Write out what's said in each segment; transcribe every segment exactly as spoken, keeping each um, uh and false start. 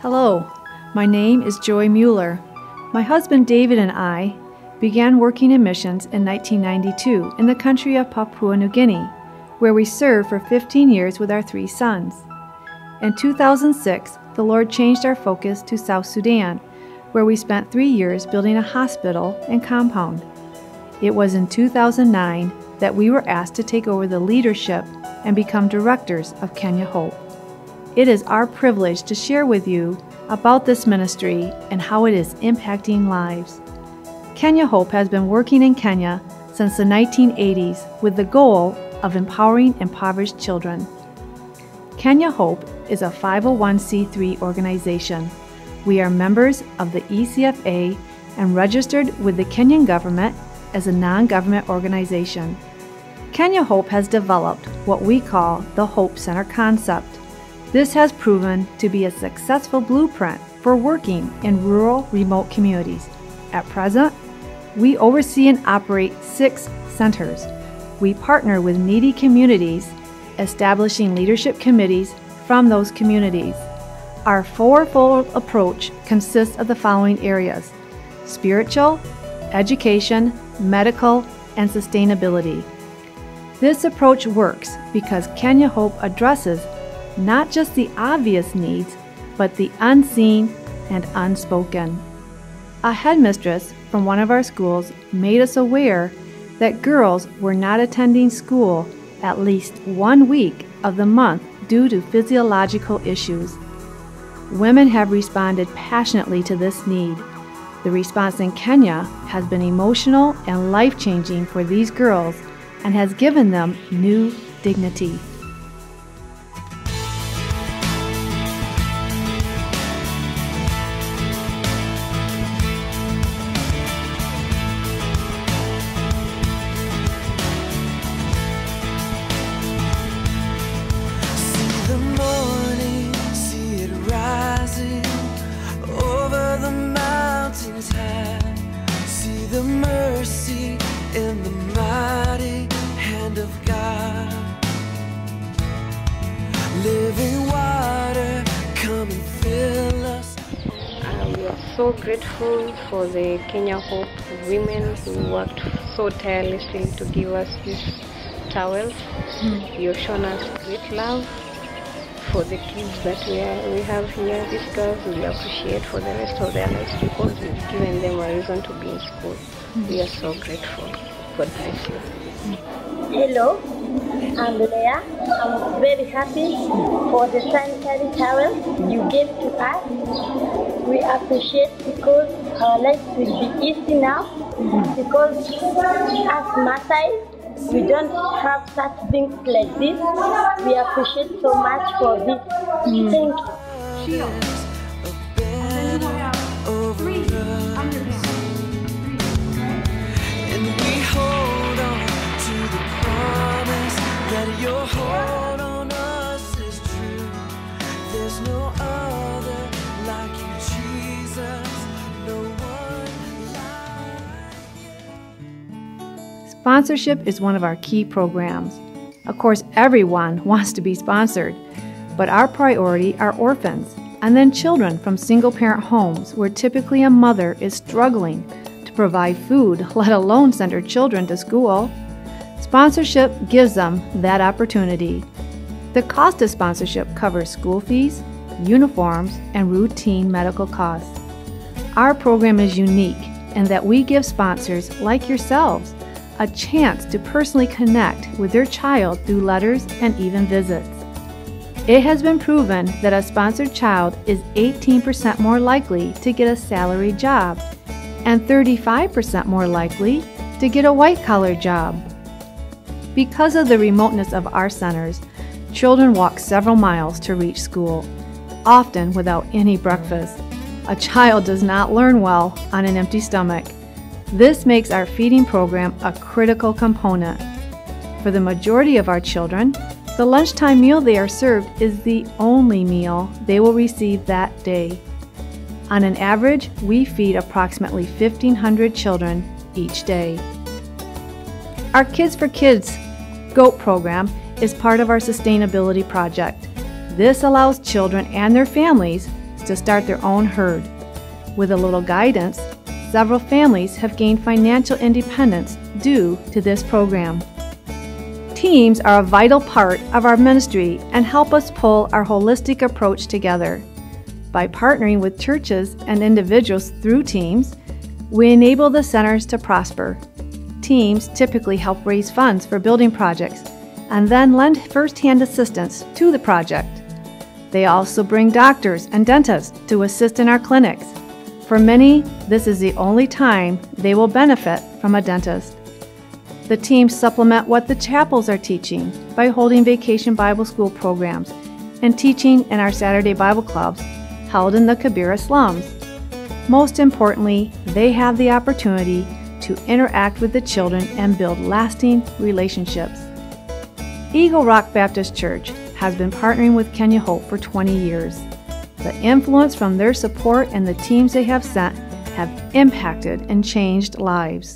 Hello, my name is Joy Mueller. My husband David and I began working in missions in nineteen ninety-two in the country of Papua New Guinea, where we served for fifteen years with our three sons. In two thousand six, the Lord changed our focus to South Sudan, where we spent three years building a hospital and compound. It was in two thousand nine that we were asked to take over the leadership and become directors of Kenya Hope. It is our privilege to share with you about this ministry and how it is impacting lives. Kenya Hope has been working in Kenya since the nineteen eighties with the goal of empowering impoverished children. Kenya Hope is a five oh one c three organization. We are members of the E C F A and registered with the Kenyan government as a non-government organization. Kenya Hope has developed what we call the Hope Center concept. This has proven to be a successful blueprint for working in rural, remote communities. At present, we oversee and operate six centers. We partner with needy communities, establishing leadership committees from those communities. Our fourfold approach consists of the following areas: spiritual, education, medical, and sustainability. This approach works because Kenya Hope addresses not just the obvious needs, but the unseen and unspoken. A headmistress from one of our schools made us aware that girls were not attending school at least one week of the month due to physiological issues. Women have responded passionately to this need. The response in Kenya has been emotional and life-changing for these girls and has given them new dignity. The mercy in the mighty hand of God. Living water, come and fill us. Uh, we are so grateful for the Kenya Hope women who worked so tirelessly to give us these towels. Mm. You have shown us great love for the kids that we, are, we have here. These girls we appreciate for the rest of their lives because we've given them a reason to be in school. Mm-hmm. We are so grateful. God bless you. Hello, I'm Leah. I'm very happy for the sanitary towel you gave to us. We appreciate because our life will be easy now. Mm-hmm. Because as Maasai, we don't have such things like this. We appreciate so much for this. Mm. Thank you. And we hold on to the promise that your hold on us is true. There's no other like you, Jesus. No one like you. Sponsorship is one of our key programs. Of course, everyone wants to be sponsored, but our priority are orphans and then children from single-parent homes where typically a mother is struggling to provide food, let alone send her children to school. Sponsorship gives them that opportunity. The cost of sponsorship covers school fees, uniforms, and routine medical costs. Our program is unique in that we give sponsors like yourselves a chance to personally connect with their child through letters and even visits. It has been proven that a sponsored child is eighteen percent more likely to get a salaried job and thirty-five percent more likely to get a white-collar job. Because of the remoteness of our centers, children walk several miles to reach school, often without any breakfast. A child does not learn well on an empty stomach. This makes our feeding program a critical component. For the majority of our children, the lunchtime meal they are served is the only meal they will receive that day. On an average, we feed approximately fifteen hundred children each day. Our Kids for Kids GOAT program is part of our sustainability project. This allows children and their families to start their own herd. With a little guidance, several families have gained financial independence due to this program. Teams are a vital part of our ministry and help us pull our holistic approach together. By partnering with churches and individuals through teams, we enable the centers to prosper. Teams typically help raise funds for building projects and then lend first-hand assistance to the project. They also bring doctors and dentists to assist in our clinics. For many, this is the only time they will benefit from a dentist. The teams supplement what the chapels are teaching by holding vacation Bible school programs and teaching in our Saturday Bible clubs held in the Kibera slums. Most importantly, they have the opportunity to interact with the children and build lasting relationships. Eagle Rock Baptist Church has been partnering with Kenya Hope for twenty years. The influence from their support and the teams they have sent have impacted and changed lives.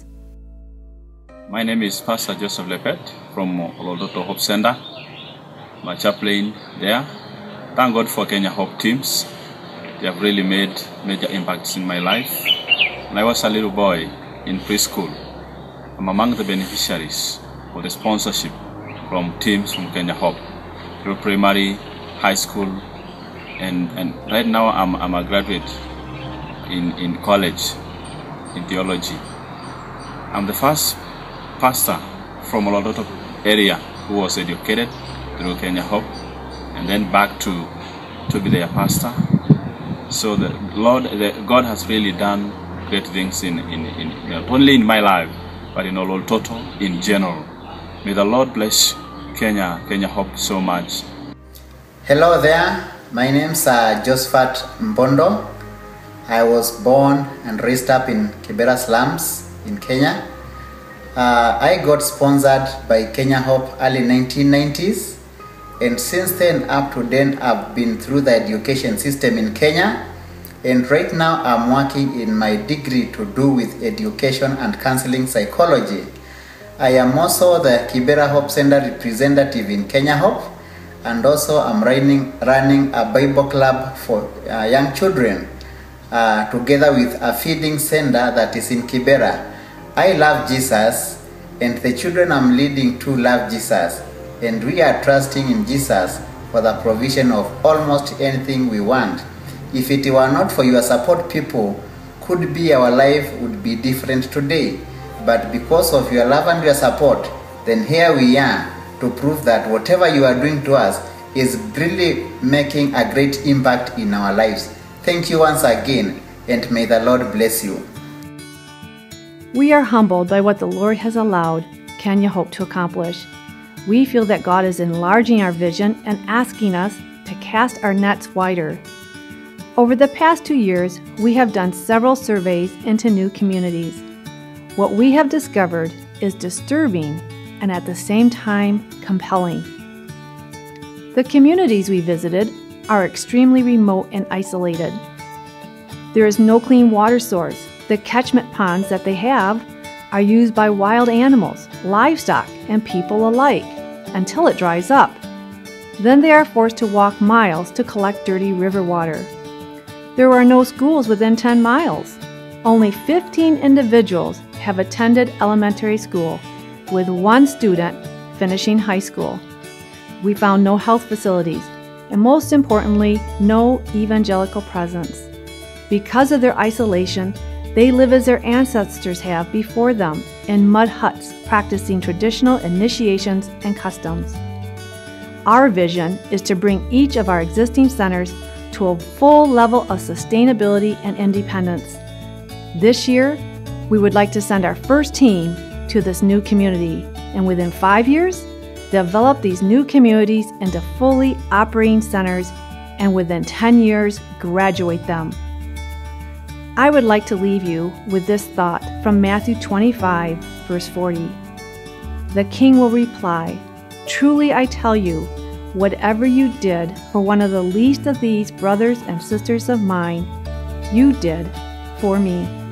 My name is Pastor Joseph Lepet from Olodoto Hope Center. I'm a chaplain there. Thank God for Kenya Hope teams. They have really made major impacts in my life. When I was a little boy in preschool, I'm among the beneficiaries of the sponsorship from teams from Kenya Hope through primary, high school, and, and right now I'm, I'm a graduate in, in college in theology. I'm the first pastor from Olodoto area who was educated through Kenya Hope and then back to, to be their pastor. So the Lord, the, God has really done great things in, in, in not only in my life, but in Olodoto in general. May the Lord bless Kenya, Kenya Hope so much. Hello there, my name's uh, Josephat Mbondo. I was born and raised up in Kibera slums in Kenya. Uh, I got sponsored by Kenya Hope early nineteen nineties, and since then up to then I've been through the education system in Kenya, and right now I'm working in my degree to do with education and counseling psychology. I am also the Kibera Hope Center representative in Kenya Hope, and also I'm running, running a Bible club for uh, young children uh, together with a feeding center that is in Kibera. I love Jesus, and the children I'm leading to love Jesus, and we are trusting in Jesus for the provision of almost anything we want. If it were not for your support, people, could be our life would be different today. But because of your love and your support, then here we are to prove that whatever you are doing to us is really making a great impact in our lives. Thank you once again, and may the Lord bless you. We are humbled by what the Lord has allowed Kenya Hope to accomplish. We feel that God is enlarging our vision and asking us to cast our nets wider. Over the past two years, we have done several surveys into new communities. What we have discovered is disturbing and at the same time compelling. The communities we visited are extremely remote and isolated. There is no clean water source. The catchment ponds that they have are used by wild animals, livestock, and people alike until it dries up. Then they are forced to walk miles to collect dirty river water. There are no schools within ten miles. Only fifteen individuals have attended elementary school, with one student finishing high school. We found no health facilities, and most importantly, no evangelical presence. Because of their isolation, they live as their ancestors have before them, in mud huts, practicing traditional initiations and customs. Our vision is to bring each of our existing centers to a full level of sustainability and independence. This year, we would like to send our first team to this new community, and within five years, develop these new communities into fully operating centers, and within ten years, graduate them. I would like to leave you with this thought from Matthew twenty-five, verse forty. The king will reply, "Truly I tell you, whatever you did for one of the least of these brothers and sisters of mine, you did for me."